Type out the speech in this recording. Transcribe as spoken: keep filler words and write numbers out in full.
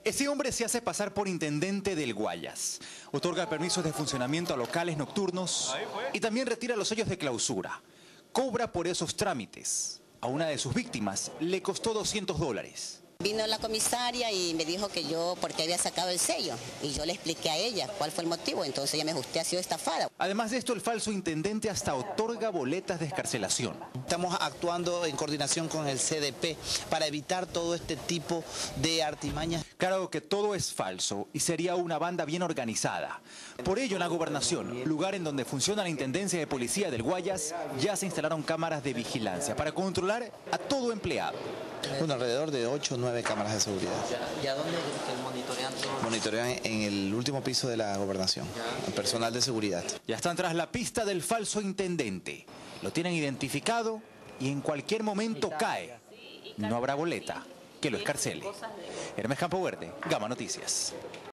Ese hombre se hace pasar por intendente del Guayas. Otorga permisos de funcionamiento a locales nocturnos y también retira los sellos de clausura. Cobra por esos trámites. A una de sus víctimas le costó doscientos dólares. Vino la comisaria y me dijo que yo, porque había sacado el sello, y yo le expliqué a ella cuál fue el motivo, entonces ella me dijo, usted ha sido estafada. Además de esto, el falso intendente hasta otorga boletas de excarcelación. Estamos actuando en coordinación con el C D P para evitar todo este tipo de artimañas. Claro que todo es falso y sería una banda bien organizada. Por ello, en la gobernación, lugar en donde funciona la Intendencia de Policía del Guayas, ya se instalaron cámaras de vigilancia para controlar a todo empleado. Bueno, alrededor de ocho o nueve cámaras de seguridad. ¿Y a dónde monitorean todo? Monitorean en el último piso de la gobernación, el personal de seguridad. Ya están tras la pista del falso intendente. Lo tienen identificado y en cualquier momento cae. No habrá boleta que lo escarcele. Hermes Campoverde, Gama Noticias.